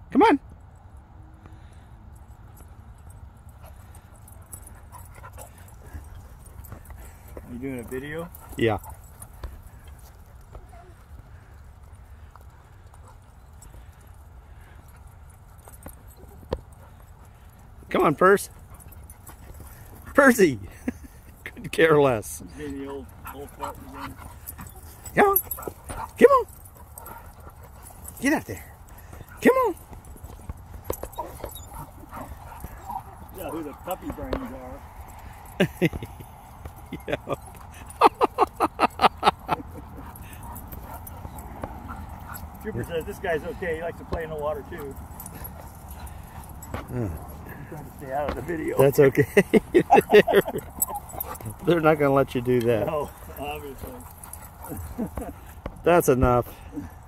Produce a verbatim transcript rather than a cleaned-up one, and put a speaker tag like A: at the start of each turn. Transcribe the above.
A: Come on.
B: Are you doing a video?
A: Yeah. Come on, Percy. Percy. Couldn't care less.
B: Being the old, old fart again.
A: Come on. Come on. Get out there. Come on.
B: Yeah, who the puppy brains are.
A: Yeah.
B: Trooper says this guy's okay. He likes to play in the water too.
A: Uh,
B: I'm trying to stay out of the video.
A: that's okay. They're not going to let you do that.
B: No, obviously.
A: That's enough.